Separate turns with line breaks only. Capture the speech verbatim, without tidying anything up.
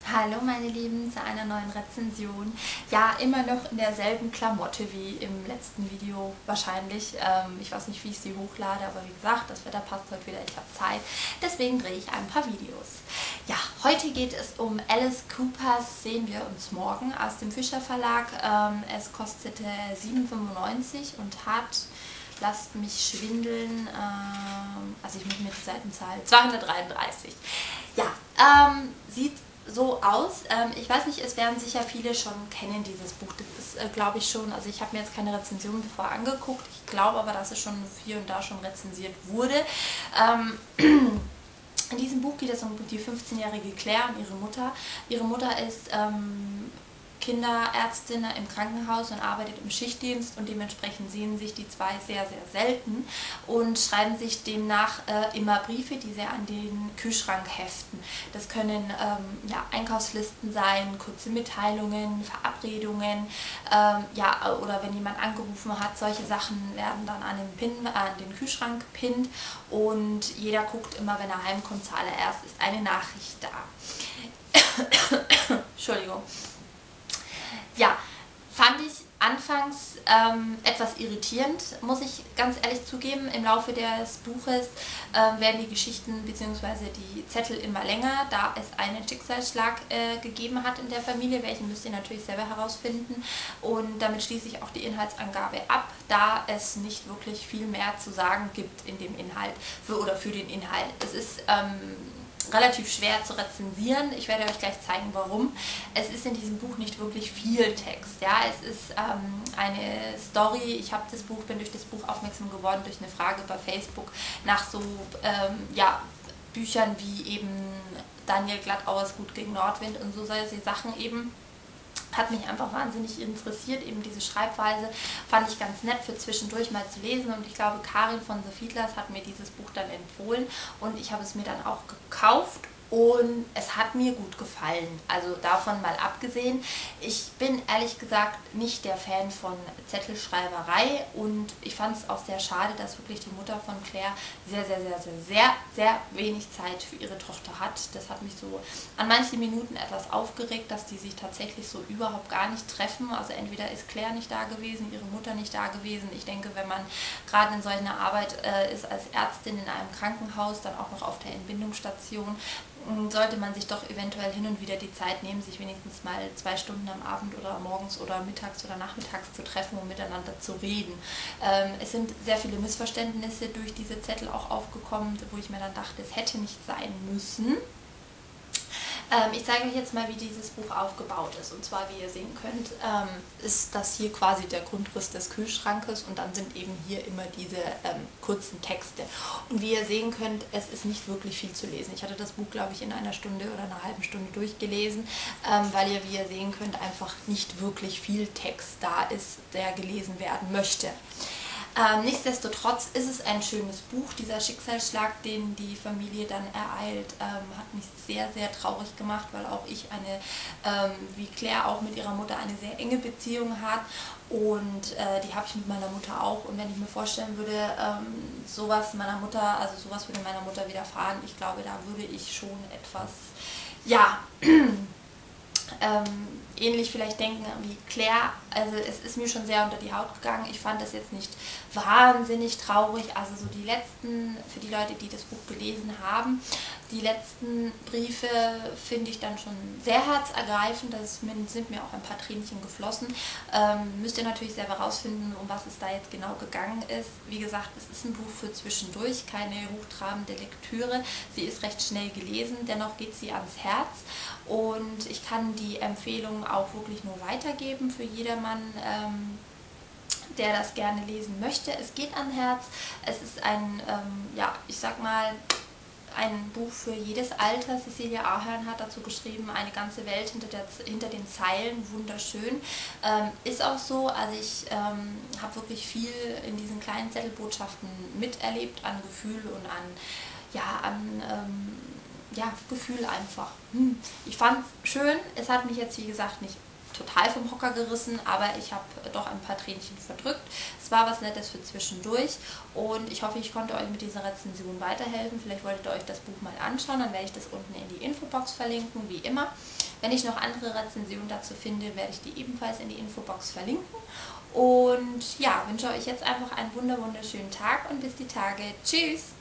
Hallo meine Lieben, zu einer neuen Rezension. Ja, immer noch in derselben Klamotte wie im letzten Video wahrscheinlich. Ähm, ich weiß nicht, wie ich sie hochlade, aber wie gesagt, das Wetter passt heute wieder, ich habe Zeit. Deswegen drehe ich ein paar Videos. Ja, heute geht es um Alice Coopers Sehen wir uns morgen aus dem Fischer Verlag. Ähm, es kostete sieben fünfundneunzig und hat, lasst mich schwindeln, ähm, also ich muss mir die Seitenzahl, zweihundertdreiunddreißig. Ja, ähm, sieht so aus. Ähm, ich weiß nicht, es werden sicher viele schon kennen, dieses Buch. Das ist, äh, glaube ich, schon, also ich habe mir jetzt keine Rezension bevor angeguckt. Ich glaube aber, dass es schon hier und da schon rezensiert wurde. Ähm, in diesem Buch geht es um die fünfzehnjährige Claire und ihre Mutter. Ihre Mutter ist ähm, Kinderärztin im Krankenhaus und arbeitet im Schichtdienst und dementsprechend sehen sich die zwei sehr, sehr selten und schreiben sich demnach äh, immer Briefe, die sie an den Kühlschrank heften. Das können ähm, ja, Einkaufslisten sein, kurze Mitteilungen, Verabredungen, ähm, ja, oder wenn jemand angerufen hat, solche Sachen werden dann an den, Pin, äh, an den Kühlschrank gepinnt und jeder guckt immer, wenn er heimkommt, zuallererst ist eine Nachricht da. Entschuldigung. Ja, fand ich anfangs ähm, etwas irritierend, muss ich ganz ehrlich zugeben. Im Laufe des Buches ähm, werden die Geschichten bzw. die Zettel immer länger, da es einen Schicksalsschlag äh, gegeben hat in der Familie. Welchen müsst ihr natürlich selber herausfinden. Und damit schließe ich auch die Inhaltsangabe ab, da es nicht wirklich viel mehr zu sagen gibt in dem Inhalt für, oder für den Inhalt. Es ist ähm, relativ schwer zu rezensieren. Ich werde euch gleich zeigen, warum. Es ist in diesem Buch nicht wirklich viel Text. Ja, es ist ähm, eine Story. Ich habe das Buch, bin durch das Buch aufmerksam geworden durch eine Frage bei Facebook nach so ähm, ja, Büchern wie eben Daniel Glattauers Gut gegen Nordwind und so solche Sachen eben. Hat mich einfach wahnsinnig interessiert, eben diese Schreibweise fand ich ganz nett für zwischendurch mal zu lesen und ich glaube, Karin von The Fiedlers hat mir dieses Buch dann empfohlen und ich habe es mir dann auch gekauft und es hat mir gut gefallen, also davon mal abgesehen. Ich bin ehrlich gesagt nicht der Fan von Zettelschreiberei und ich fand es auch sehr schade, dass wirklich die Mutter von Claire sehr, sehr, sehr, sehr, sehr, sehr wenig Zeit für ihre Tochter hat. Das hat mich so an manchen Minuten etwas aufgeregt, dass die sich tatsächlich so überhaupt gar nicht treffen. Also entweder ist Claire nicht da gewesen, ihre Mutter nicht da gewesen. Ich denke, wenn man gerade in solch einer Arbeit äh, ist als Ärztin in einem Krankenhaus, dann auch noch auf der Entbindungsstation, sollte man sich doch eventuell hin und wieder die Zeit nehmen, sich wenigstens mal zwei Stunden am Abend oder morgens oder mittags oder nachmittags zu treffen und miteinander zu reden. Ähm, es sind sehr viele Missverständnisse durch diese Zettel auch aufgekommen, wo ich mir dann dachte, es hätte nicht sein müssen. Ähm, ich zeige euch jetzt mal, wie dieses Buch aufgebaut ist. Und zwar, wie ihr sehen könnt, ähm, ist das hier quasi der Grundriss des Kühlschrankes und dann sind eben hier immer diese ähm, kurzen Texte. Und wie ihr sehen könnt, es ist nicht wirklich viel zu lesen. Ich hatte das Buch, glaube ich, in einer Stunde oder einer halben Stunde durchgelesen, ähm, weil ihr, wie ihr sehen könnt, einfach nicht wirklich viel Text da ist, der gelesen werden möchte. Ähm, nichtsdestotrotz ist es ein schönes Buch. Dieser Schicksalsschlag, den die Familie dann ereilt, ähm, hat mich sehr, sehr traurig gemacht, weil auch ich eine, ähm, wie Claire auch mit ihrer Mutter, eine sehr enge Beziehung hat und äh, die habe ich mit meiner Mutter auch. Und wenn ich mir vorstellen würde, ähm, sowas meiner Mutter, also sowas würde meiner Mutter widerfahren, ich glaube, da würde ich schon etwas, ja, Ähm, ähnlich vielleicht denken wie Claire. Also es ist mir schon sehr unter die Haut gegangen. Ich fand das jetzt nicht wahnsinnig traurig. Also so die letzten, für die Leute, die das Buch gelesen haben, die letzten Briefe finde ich dann schon sehr herzergreifend. Das sind mir auch ein paar Tränchen geflossen. Ähm, müsst ihr natürlich selber rausfinden, um was es da jetzt genau gegangen ist. Wie gesagt, es ist ein Buch für zwischendurch, keine hochtrabende Lektüre. Sie ist recht schnell gelesen, dennoch geht sie ans Herz. Und ich kann die Empfehlung auch wirklich nur weitergeben für jedermann, ähm, der das gerne lesen möchte. Es geht ans Herz. Es ist ein, ähm, ja, ich sag mal, ein Buch für jedes Alter. Cecilia Ahern hat dazu geschrieben, eine ganze Welt hinter, der, hinter den Zeilen, wunderschön. Ähm, ist auch so, also ich ähm, habe wirklich viel in diesen kleinen Zettelbotschaften miterlebt, an Gefühl und an, ja, an, ähm, ja, Gefühl einfach. Hm. Ich fand es schön, es hat mich jetzt wie gesagt nicht total vom Hocker gerissen, aber ich habe doch ein paar Tränchen verdrückt. Es war was Nettes für zwischendurch und ich hoffe, ich konnte euch mit dieser Rezension weiterhelfen. Vielleicht wolltet ihr euch das Buch mal anschauen, dann werde ich das unten in die Infobox verlinken, wie immer. Wenn ich noch andere Rezensionen dazu finde, werde ich die ebenfalls in die Infobox verlinken. Und ja, wünsche euch jetzt einfach einen wunder wunderschönen Tag und bis die Tage. Tschüss!